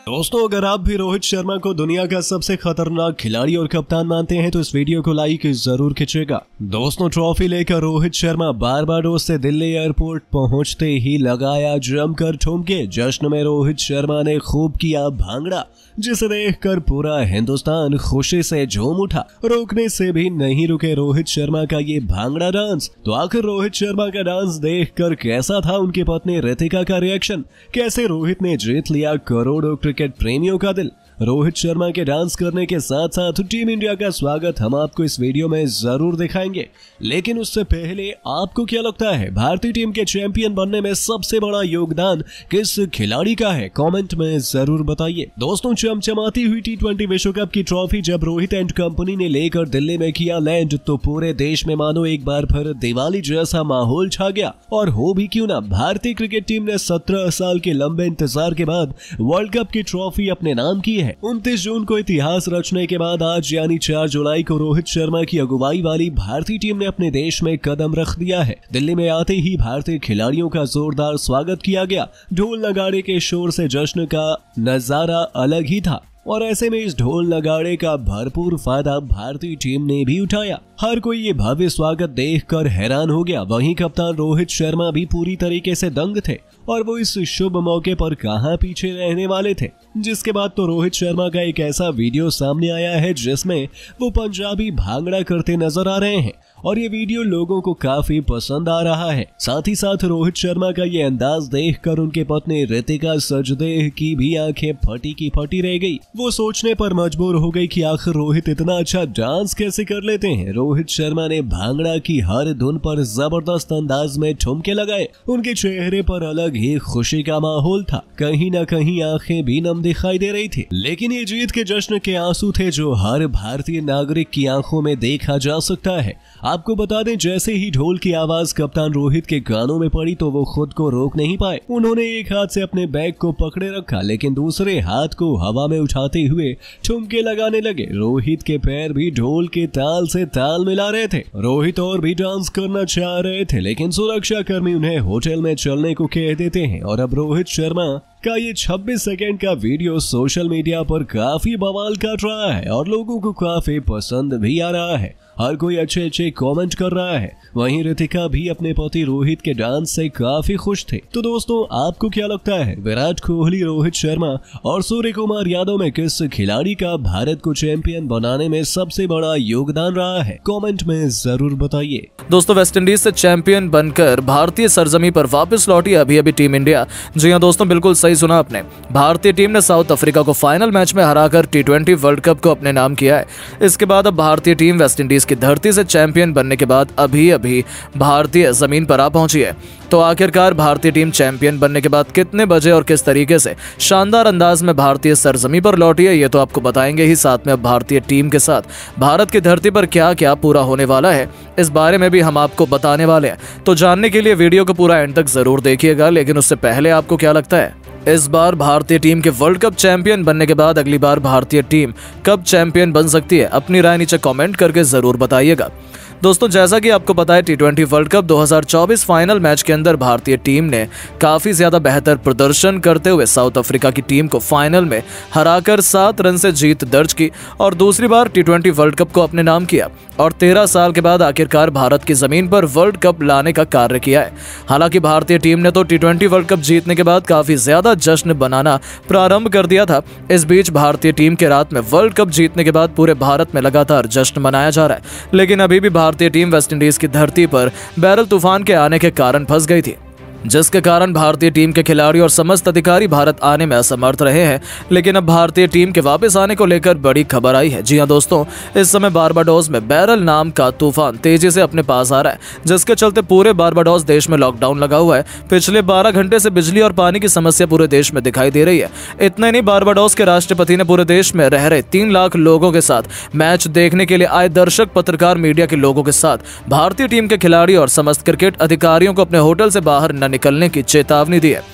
दोस्तों, अगर आप भी रोहित शर्मा को दुनिया का सबसे खतरनाक खिलाड़ी और कप्तान मानते हैं तो इस वीडियो को लाइक जरूर खींचेगा। दोस्तों, ट्रॉफी लेकर रोहित शर्मा बारबाडोस से दिल्ली एयरपोर्ट पहुंचते ही लगाया जमकर ठुमके। जश्न में रोहित शर्मा ने खूब किया भांगड़ा, जिसे देखकर पूरा हिंदुस्तान खुशी से झूम उठा। रोकने से भी नहीं रुके रोहित शर्मा का ये भांगड़ा डांस। तो आखिर रोहित शर्मा का डांस देखकर कैसा था उनकी पत्नी रितिका का रिएक्शन? कैसे रोहित ने जीत लिया करोड़ों क्रिकेट प्रेमियों का दिल? रोहित शर्मा के डांस करने के साथ साथ टीम इंडिया का स्वागत हम आपको इस वीडियो में जरूर दिखाएंगे। लेकिन उससे पहले आपको क्या लगता है, भारतीय टीम के चैंपियन बनने में सबसे बड़ा योगदान किस खिलाड़ी का है? कमेंट में जरूर बताइए। दोस्तों, चमचमाती हुई T20 विश्व कप की ट्रॉफी जब रोहित एंड कंपनी ने लेकर दिल्ली में किया लैंड, तो पूरे देश में मानो एक बार फिर दिवाली जैसा माहौल छा गया। और हो भी क्यों ना, भारतीय क्रिकेट टीम ने 17 साल के लंबे इंतजार के बाद वर्ल्ड कप की ट्रॉफी अपने नाम की है। 29 जून को इतिहास रचने के बाद आज यानी 4 जुलाई को रोहित शर्मा की अगुवाई वाली भारतीय टीम ने अपने देश में कदम रख दिया है। दिल्ली में आते ही भारतीय खिलाड़ियों का जोरदार स्वागत किया गया। ढोल नगाड़े के शोर से जश्न का नजारा अलग ही था और ऐसे में इस ढोल नगाड़े का भरपूर फायदा भारतीय टीम ने भी उठाया। हर कोई ये भव्य स्वागत देखकर हैरान हो गया। वहीं कप्तान रोहित शर्मा भी पूरी तरीके से दंग थे और वो इस शुभ मौके पर कहां पीछे रहने वाले थे। जिसके बाद तो रोहित शर्मा का एक ऐसा वीडियो सामने आया है जिसमें वो पंजाबी भांगड़ा करते नजर आ रहे हैं और ये वीडियो लोगों को काफी पसंद आ रहा है। साथ ही साथ रोहित शर्मा का ये अंदाज देखकर उनके पत्नी रितिका सजदेह की भी आंखें फटी की फटी रह गई। वो सोचने पर मजबूर हो गई कि आखिर रोहित इतना अच्छा डांस कैसे कर लेते हैं। रोहित शर्मा ने भांगड़ा की हर धुन पर जबरदस्त अंदाज में ठुमके लगाए। उनके चेहरे पर अलग ही खुशी का माहौल था, कहीं न कहीं आंखें भी नम दिखाई दे रही थी। लेकिन ये जीत के जश्न के आंसू थे जो हर भारतीय नागरिक की आंखों में देखा जा सकता है। आपको बता दें, जैसे ही ढोल की आवाज कप्तान रोहित के कानों में पड़ी तो वो खुद को रोक नहीं पाए। उन्होंने एक हाथ से अपने बैग को पकड़े रखा, लेकिन दूसरे हाथ को हवा में उठाते हुए ठुमके लगाने लगे। रोहित के पैर भी ढोल के ताल से ताल मिला रहे थे। रोहित और भी डांस करना चाह रहे थे, लेकिन सुरक्षा कर्मी उन्हें होटल में चलने को कह देते हैं। और अब रोहित शर्मा का ये 26 सेकंड का वीडियो सोशल मीडिया पर काफी बवाल काट रहा है और लोगों को काफी पसंद भी आ रहा है। हर कोई अच्छे अच्छे कमेंट कर रहा है। वहीं रितिका भी अपने पति रोहित के डांस से काफी खुश थे। तो दोस्तों, आपको क्या लगता है, विराट कोहली, रोहित शर्मा और सूर्य कुमार यादव में किस खिलाड़ी का भारत को चैंपियन बनाने में सबसे बड़ा योगदान रहा है? कमेंट में जरूर बताइए। दोस्तों, वेस्टइंडीज से चैंपियन बनकर भारतीय सरजमी पर वापस लौटी अभी टीम इंडिया। जी हाँ दोस्तों, बिल्कुल सही सुना आपने। भारतीय टीम ने साउथ अफ्रीका को फाइनल मैच में हराकर T20 वर्ल्ड कप को अपने नाम किया है। इसके बाद अब भारतीय टीम वेस्टइंडीज की धरती से चैंपियन बनने के बाद अभी भारतीय जमीन पर आ पहुंची है। तो आखिरकार भारतीय टीम चैंपियन बनने के बाद कितने बजे और किस तरीके से शानदार अंदाज में भारतीय सरजमी पर लौटी है, ये तो आपको बताएंगे ही। साथ में अब भारतीय टीम के साथ भारत की धरती पर क्या क्या पूरा होने वाला है, इस बारे में भी हम आपको बताने वाले हैं। तो जानने के लिए वीडियो को पूरा एंड तक जरूर देखिएगा। लेकिन उससे पहले आपको क्या लगता है, इस बार भारतीय टीम के वर्ल्ड कप चैंपियन बनने के बाद अगली बार भारतीय टीम कब चैंपियन बन सकती है? अपनी राय नीचे कमेंट करके जरूर बताइएगा। दोस्तों, जैसा कि आपको पता है, T20 world cup 2024 final match के अंदर भारतीय टीम ने काफी ज्यादा बेहतर प्रदर्शन करते हुए साउथ अफ्रीका की टीम को फाइनल में हराकर 7 रन से जीत दर्ज की और दूसरी बार T20 वर्ल्ड कप को अपने नाम किया और 13 साल के बाद आखिरकार भारत की जमीन पर वर्ल्ड कप लाने का कार्य किया है। हालांकि भारतीय टीम ने तो T20 वर्ल्ड कप जीतने के बाद काफी ज्यादा जश्न बनाना प्रारंभ कर दिया था। इस बीच भारतीय टीम के रात में वर्ल्ड कप जीतने के बाद पूरे भारत में लगातार जश्न मनाया जा रहा है। लेकिन अभी भी भारतीय टीम वेस्टइंडीज की धरती पर बैरल तूफान के आने के कारण फंस गई थी, जिसके कारण भारतीय टीम के खिलाड़ी और समस्त अधिकारी भारत आने में असमर्थ रहे हैं। लेकिन अब भारतीय टीम के वापस आने को लेकर बड़ी खबर आई है। जी हां दोस्तों, इस समय बारबाडोस में बैरल नाम का तूफान तेजी से अपने पास आ रहा है, जिसके चलते पूरे बारबाडोस देश में लॉकडाउन लगा हुआ है। पिछले 12 घंटे से बिजली और पानी की समस्या पूरे देश में दिखाई दे रही है। इतना नहीं, बारबाडोस के राष्ट्रपति ने पूरे देश में रह रहे 3 लाख लोगों के साथ मैच देखने के लिए आए दर्शक, पत्रकार, मीडिया के लोगों के साथ भारतीय टीम के खिलाड़ी और समस्त क्रिकेट अधिकारियों को अपने होटल से बाहर निकलने की चेतावनी दी है।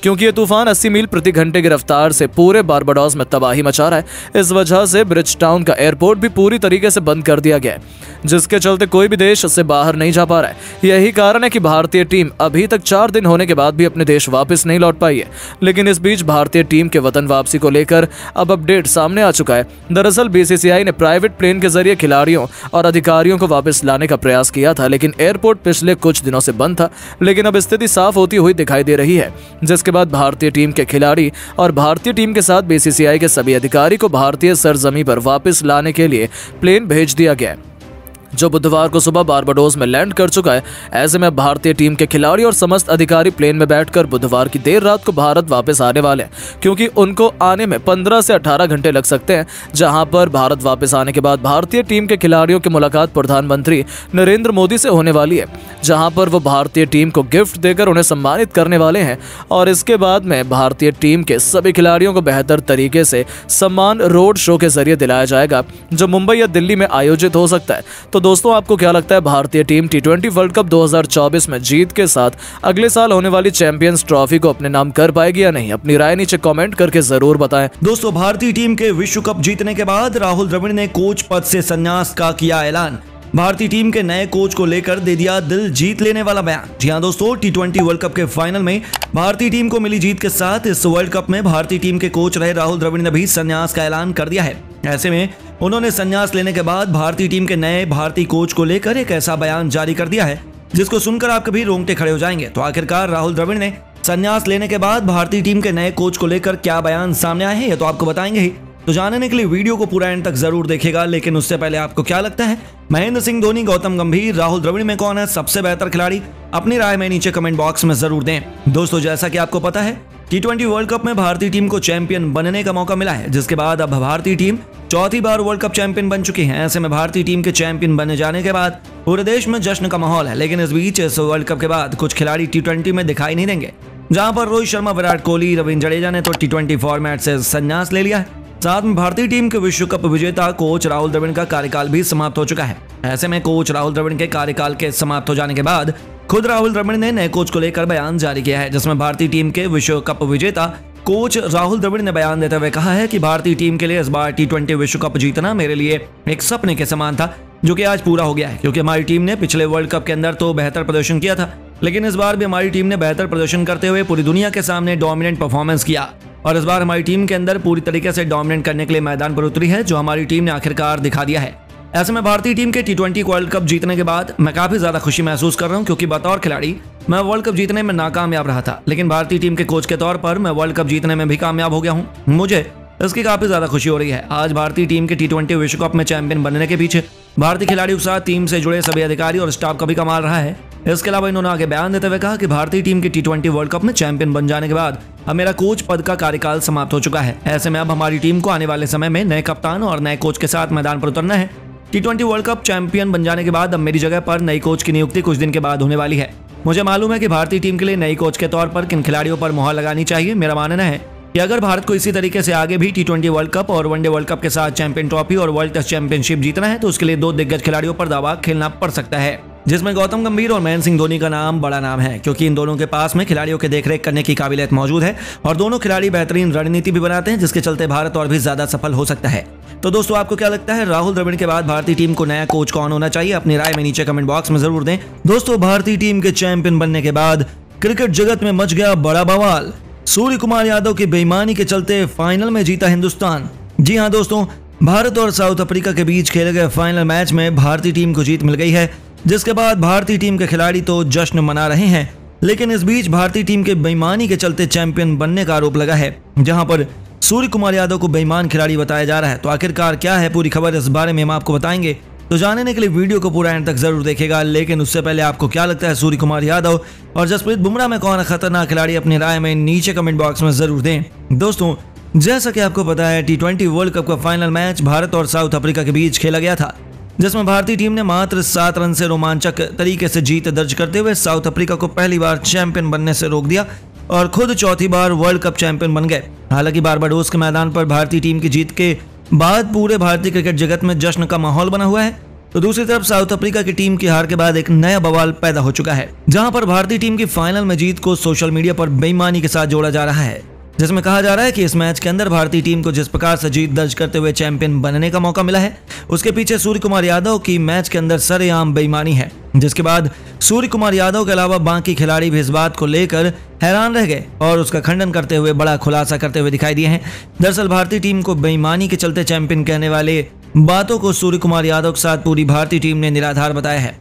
क्योंकि ये तूफान 80 मील प्रति घंटे की रफ्तार से पूरे बारबाडोस में तबाही मचा रहा है। इस वजह से ब्रिज टाउन का एयरपोर्ट भी पूरी तरीके से बंद कर दिया गया है, जिसके चलते कोई भी देश से बाहर नहीं जा पा रहा है। यही कारण है कि भारतीय टीम अभी तक 4 दिन होने के बाद भी अपने देश वापस नहीं लौट पाई है। लेकिन इस बीच भारतीय टीम के वतन वापसी को लेकर अब अपडेट सामने आ चुका है। दरअसल बीसीसीआई ने प्राइवेट प्लेन के जरिए खिलाड़ियों और अधिकारियों को वापस लाने का प्रयास किया था, लेकिन एयरपोर्ट पिछले कुछ दिनों से बंद था। लेकिन अब स्थिति साफ होती हुई दिखाई दे रही है, जिसके बाद भारतीय टीम के खिलाड़ी और भारतीय टीम के साथ बीसीसीआई के सभी अधिकारी को भारतीय सरजमी पर वापस लाने के लिए प्लेन भेज दिया गया है, जो बुधवार को सुबह बारबाडोस में लैंड कर चुका है। ऐसे में भारतीय टीम के खिलाड़ी और समस्त अधिकारी प्लेन में बैठकर बुधवार की देर रात को भारत वापस आने वाले हैं, क्योंकि उनको आने में 15 से 18 घंटे लग सकते हैं। जहां पर भारत वापस आने के बाद भारतीय टीम के खिलाड़ियों की मुलाकात प्रधानमंत्री नरेंद्र मोदी से होने वाली है, जहां पर वो भारतीय टीम को गिफ्ट देकर उन्हें सम्मानित करने वाले हैं। और इसके बाद में भारतीय टीम के सभी खिलाड़ियों को बेहतर तरीके से सम्मान रोड शो के जरिए दिलाया जाएगा, जो मुंबई या दिल्ली में आयोजित हो सकता है। तो दोस्तों, आपको क्या लगता है, भारतीय टीम T20 वर्ल्ड कप 2024 में जीत के साथ अगले साल होने वाली चैंपियंस ट्रॉफी को अपने नाम कर पाएगी या नहीं? अपनी राय नीचे कमेंट करके जरूर बताएं। दोस्तों, भारतीय टीम के विश्व कप जीतने के बाद राहुल द्रविड़ ने कोच पद से संन्यास का किया ऐलान। भारतीय टीम के नए कोच को लेकर दे दिया दिल जीत लेने वाला बयान। जी हां दोस्तों, T20 वर्ल्ड कप के फाइनल में भारतीय टीम को मिली जीत के साथ इस वर्ल्ड कप में भारतीय टीम के कोच रहे राहुल द्रविड़ ने भी संन्यास का ऐलान कर दिया है। ऐसे में उन्होंने संन्यास लेने के बाद भारतीय टीम के नए भारतीय कोच को लेकर एक ऐसा बयान जारी कर दिया है जिसको सुनकर आपके भी रोंगटे खड़े हो जाएंगे। तो आखिरकार राहुल द्रविड़ ने संन्यास लेने के बाद भारतीय टीम के नए कोच को लेकर क्या बयान सामने आए हैं, ये तो आपको बताएंगे ही। तो जानने के लिए वीडियो को पूरा एंड तक जरूर देखेगा। लेकिन उससे पहले आपको क्या लगता है, महेंद्र सिंह धोनी, गौतम गंभीर, राहुल द्रविड़ में कौन है सबसे बेहतर खिलाड़ी? अपनी राय में नीचे कमेंट बॉक्स में जरूर दें। दोस्तों, जैसा कि आपको पता है, T20 वर्ल्ड कप में भारतीय टीम को चैंपियन बनने का मौका मिला है, जिसके बाद अब भारतीय टीम चौथी बार वर्ल्ड कप चैंपियन बन चुकी है। ऐसे में भारतीय टीम के चैंपियन बनने जाने के बाद पूरे देश में जश्न का माहौल है। लेकिन इस बीच इस वर्ल्ड कप के बाद कुछ खिलाड़ी T20 में दिखाई नहीं देंगे, जहां पर रोहित शर्मा, विराट कोहली, रविंद्र जडेजा ने तो T20 फॉर्मेट से संन्यास ले लिया है। साथ में भारतीय टीम के विश्व कप विजेता कोच राहुल द्रविड़ का कार्यकाल भी समाप्त हो चुका है। ऐसे में कोच राहुल द्रविड़ के कार्यकाल के समाप्त हो जाने के बाद खुद राहुल द्रविड़ ने नए कोच को लेकर बयान जारी किया है, जिसमें भारतीय टीम के विश्व कप विजेता कोच राहुल द्रविड़ ने बयान देते हुए कहा है कि भारतीय टीम के लिए इस बार T20 विश्व कप जीतना मेरे लिए एक सपने के समान था, जो कि आज पूरा हो गया है। क्योंकि हमारी टीम ने पिछले वर्ल्ड कप के अंदर तो बेहतर प्रदर्शन किया था, लेकिन इस बार भी हमारी टीम ने बेहतर प्रदर्शन करते हुए पूरी दुनिया के सामने डोमिनेंट परफॉर्मेंस किया। और इस बार हमारी टीम के अंदर पूरी तरीके से डोमिनेट करने के लिए मैदान पर उतरी है, जो हमारी टीम ने आखिरकार दिखा दिया है। ऐसे में भारतीय टीम के T20 वर्ल्ड कप जीतने के बाद मैं काफी ज्यादा खुशी महसूस कर रहा हूं, क्योंकि बतौर खिलाड़ी मैं वर्ल्ड कप जीतने में नाकामयाब रहा था, लेकिन भारतीय टीम के कोच के तौर पर मैं वर्ल्ड कप जीतने में भी कामयाब हो गया हूं। मुझे इसकी काफी ज्यादा खुशी हो रही है। आज भारतीय टीम के T20 विश्व कप में चैंपियन बनने के पीछे भारतीय खिलाड़ियों के साथ टीम से जुड़े सभी अधिकारी और स्टाफ का भी कमाल रहा है। इसके अलावा इन्होंने आगे बयान देते हुए कहा कि भारतीय टीम के T20 वर्ल्ड कप में चैंपियन बन जाने के बाद अब मेरा कोच पद का कार्यकाल समाप्त हो चुका है। ऐसे में अब हमारी टीम को आने वाले समय में नए कप्तान और नए कोच के साथ मैदान पर उतरना है। T20 वर्ल्ड कप चैंपियन बन जाने के बाद अब मेरी जगह पर नई कोच की नियुक्ति कुछ दिन के बाद होने वाली है। मुझे मालूम है कि भारतीय टीम के लिए नई कोच के तौर पर किन खिलाड़ियों पर मुहर लगानी चाहिए। मेरा मानना है कि अगर भारत को इसी तरीके से आगे भी T20 वर्ल्ड कप और वनडे वर्ल्ड कप के साथ चैंपियन ट्रॉफी और वर्ल्ड टेस्ट चैंपियनशिप जीतना है, तो उसके लिए 2 दिग्गज खिलाड़ियों पर दावा खेलना पड़ सकता है, जिसमें गौतम गंभीर और महेंद्र सिंह धोनी का नाम बड़ा नाम है, क्योंकि इन दोनों के पास में खिलाड़ियों के देखरेख करने की काबिलियत मौजूद है और दोनों खिलाड़ी बेहतरीन रणनीति भी बनाते हैं, जिसके चलते भारत और भी ज्यादा सफल हो सकता है। तो दोस्तों, आपको क्या लगता है, राहुल द्रविड़ के बाद भारतीय टीम को नया कोच कौन होना चाहिए? अपनी राय में नीचे कमेंट बॉक्स में जरूर दें। दोस्तों, भारतीय टीम के चैंपियन बनने के बाद क्रिकेट जगत में मच गया बड़ा बवाल। सूर्य कुमार यादव की बेईमानी के चलते फाइनल में जीता हिंदुस्तान। जी हां दोस्तों, भारत और साउथ अफ्रीका के बीच खेले गए फाइनल मैच में भारतीय टीम को जीत मिल गई है, जिसके बाद भारतीय टीम के खिलाड़ी तो जश्न मना रहे हैं। लेकिन इस बीच भारतीय टीम के बेईमानी के चलते चैंपियन बनने का आरोप लगा है, जहां पर सूर्य कुमार यादव को बेईमान खिलाड़ी बताया जा रहा है। तो आखिरकार क्या है पूरी खबर, इस बारे में हम आपको बताएंगे। तो जानने के लिए वीडियो को पूरा एंड तक जरूर देखेगा। लेकिन उससे पहले आपको क्या लगता है, सूर्य कुमार यादव और जसप्रीत बुमराह में कौन खतरनाक खिलाड़ी? अपनी राय में नीचे कमेंट बॉक्स में जरूर दें। दोस्तों, जैसा कि आपको पता है, T20 वर्ल्ड कप का फाइनल मैच भारत और साउथ अफ्रीका के बीच खेला गया था, जिसमें भारतीय टीम ने मात्र 7 रन से रोमांचक तरीके से जीत दर्ज करते हुए साउथ अफ्रीका को पहली बार चैंपियन बनने से रोक दिया और खुद चौथी बार वर्ल्ड कप चैंपियन बन गए। हालांकि बारबाडोस के मैदान पर भारतीय टीम की जीत के बाद पूरे भारतीय क्रिकेट जगत में जश्न का माहौल बना हुआ है। तो दूसरी तरफ साउथ अफ्रीका की टीम की हार के बाद एक नया बवाल पैदा हो चुका है, जहां पर भारतीय टीम की फाइनल में जीत को सोशल मीडिया पर बेईमानी के साथ जोड़ा जा रहा है, जिसमें कहा जा रहा है कि इस मैच के अंदर भारतीय टीम को जिस प्रकार से जीत दर्ज करते हुए चैंपियन बनने का मौका मिला है, उसके पीछे सूर्य कुमार यादव की मैच के अंदर सरेआम बेईमानी है। जिसके बाद सूर्य कुमार यादव के अलावा बाकी खिलाड़ी भी इस बात को लेकर हैरान रह गए और उसका खंडन करते हुए बड़ा खुलासा करते हुए दिखाई दिए हैं। दरअसल भारतीय टीम को बेईमानी के चलते चैंपियन कहने वाले बातों को सूर्य कुमार यादव के साथ पूरी भारतीय टीम ने निराधार बताया है।